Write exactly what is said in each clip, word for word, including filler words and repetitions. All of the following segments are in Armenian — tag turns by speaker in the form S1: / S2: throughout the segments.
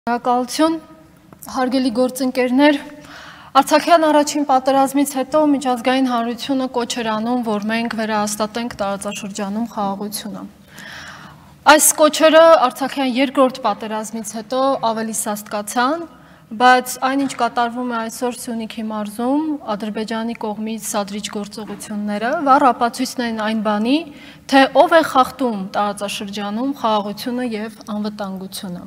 S1: Շնորհակալություն, հարգելի գործընկերներ, Արցախյան առաջին պատերազմից հետո միջազգային հանրությունը կոչ էր անում, որ մենք վերահաստատենք տարածաշրջանում խաղաղությունը։ Այս կոչերը Արցախյան երկրորդ պատերազմից հետո ավելի սաստկացան, բայց այնինչ կատարվում է այսօր Սյունիքի մարզում Ադրբեջանի կողմից սադրիչ գործողությունները, վառ ապացույցն են այն բանի, թե ով է խախտում տարածաշրջանում խաղաղությունը եւ անվտանգությունը։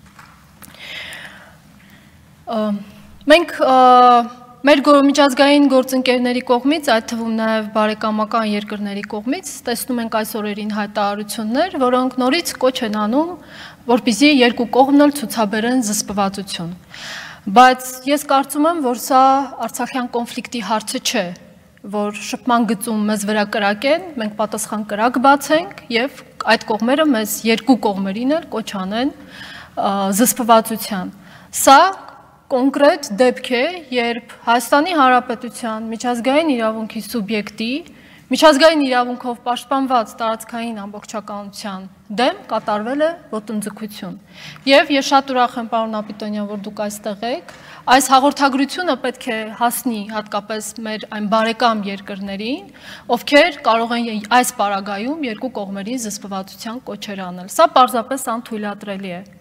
S1: Մենք մեր միջազգային գործընկերների կողմից, այդ թվում նաև բարեկամական երկրների կողմից տեսնում ենք այս օրերին հայտարարություններ, որոնք նորից կոչ են անում, որպեսզի երկու կողմն էլ ցուցաբերեն զսպվածություն։ Բայց ես կարծում եմ, որ սա Արցախյան կոնֆլիկտի հարցը չէ, որ շփման գծում մեզ վրա կրակեն, մենք պատասխան կրակ բացենք եւ այդ կողմերը մեզ երկու կողմերին էլ կոչ անեն զսպվածության։ Սա կոնկրետ դեպք է, երբ Հայաստանի Հանրապետության միջազգային իրավունքի սուբյեկտի, միջազգային իրավունքով պաշտպանված տարածքային ամբողջականության դեմ կատարվել է ոտնձգություն։ Եվ ես շատ ուրախ եմ, պարոն Ապիտոնյան, որ դուք այստեղ եք, այս հաղորդագրությունը պետք է հասնի հատկապես մեր այն բարեկամ երկրներին, ովքեր կարող են այս պարագայում երկու կողմերի զսպվածության կոչեր անել։ Սա պարզապես անթույլատրելի է։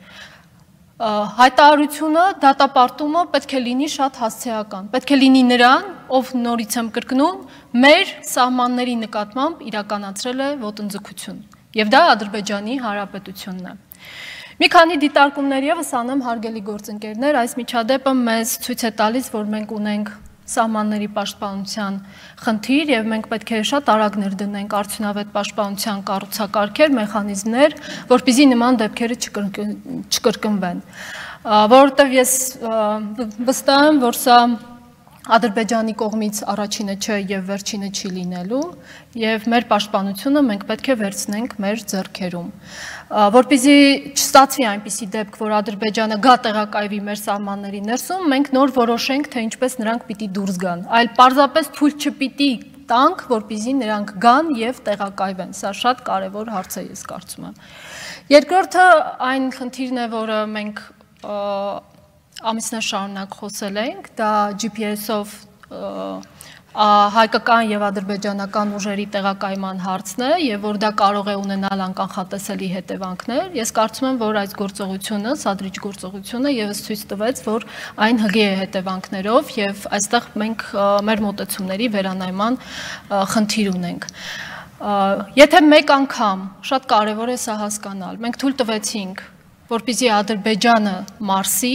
S1: Հայտարարությունը, դատապարտումը պետք է լինի շատ հասցեական, պետք է լինի նրան, ով նորից եմ կրկնում, մեր սահմանների նկատմամբ իրականացրել է ոտնձգություն, եւ դա Ադրբեջանի Հանրապետությունն է։ Մի քանի դիտարկումներ եւս անեմ, հարգելի գործընկերներ, այս միջադեպը մեզ ցույց է տալիս, որ մենք ունենք սահմանների պաշտպանության խնդիր եւ մենք պետք է շատ արագներ դնենք արդյունավետ պաշտպանության կառուցակարգեր, մեխանիզմներ, որպեսզի նման դեպքերը չկրկնվեն։ Որովհետեւ ես վստահ եմ, որ սա Ադրբեջանի կողմից առաջինը չէ եւ վերջինը չի լինելու եւ մեր պաշտպանությունը մենք պետք է վերցնենք մեր ձեռքերում։ Որպեսզի չստացվի այնպիսի դեպք, որ Ադրբեջանը գա տեղակայվի մեր սահմանների ներսում, մենք նոր որոշենք, թե ինչպես նրանք պիտի դուրս գան, այլ պարզապես թույլ չպիտի տանք, որպեսզի նրանք գան եւ տեղակայվեն։ Սա շատ կարեւոր հարց է, ես կարծում եմ։ Երկրորդը այն խնդիրն է, որը մենք ամիսներ շարունակ խոսել ենք, դա G P S-ով հայկական եւ ադրբեջանական ուժերի տեղակայման հարցն է եւ որ դա կարող է ունենալ անկանխատեսելի հետևանքներ։ Ես կարծում եմ, որ այս գործողությունը, սադրիչ գործողությունը եւս ցույց տվեց, որ այն հղի է հետևանքներով եւ այստեղ մենք մեր մոտեցումների վերանայման խնդիր ունենք։ Եթե մեկ անգամ շատ կարեւոր է սա հասկանալ, մենք թույլ տվեցինք, որպեսզի Ադրբեջանը մարսի,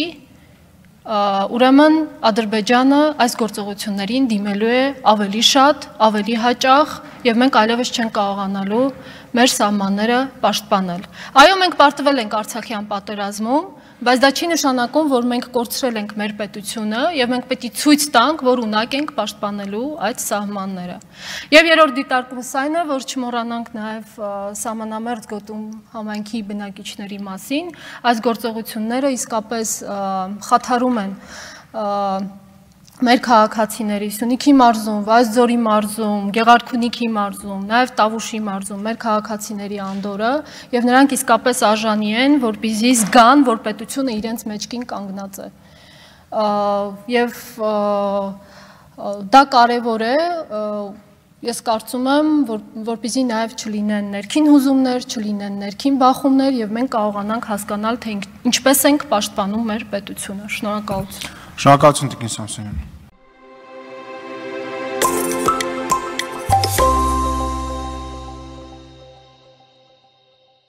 S1: ուրեմն Ադրբեջանը այս գործողություններին դիմելու է ավելի շատ, ավելի հաճախ եւ մենք այլևս չենք կարողանալու մեր սահմանները պաշտպանել։ Այո, մենք պարտվել ենք Արցախյան պատերազմում, բայց դա չի նշանակում, որ մենք կորցրել ենք մեր պետությունը եւ մենք պետք է ցույց տանք, որ ունակ ենք պաշտպանելու այդ սահմանները։ Եվ երրորդ դիտարկումս այն է, որ չմոռանանք նաեւ սահմանամերձ գոտում համայնքի բնակիչների մասին, այս գործողությունները իսկապես խաթարում են մեր քաղաքացիների Սյունիքի մարզում, Վայոց-Ձորի մարզում, Գեղարքունիքի մարզում, նաև Տավուշի մարզում մեր քաղաքացիների անդորը եւ նրանք իսկապես արժանի են, որպեսզի զգան, որ պետությունը իրենց մեջքին կանգնած է։ Եվ դա կարեւոր է, ես կարծում եմ, որ որպեսզի նաև չլինեն ներքին հուզումներ, չլինեն ներքին բախումներ եւ մենք կարողանանք հասկանալ, թե ինչպես ենք պաշտպանում մեր պետությունը։ Շնորհակալություն։
S2: Շնորհակալություն Տիկին Սամսոնյան։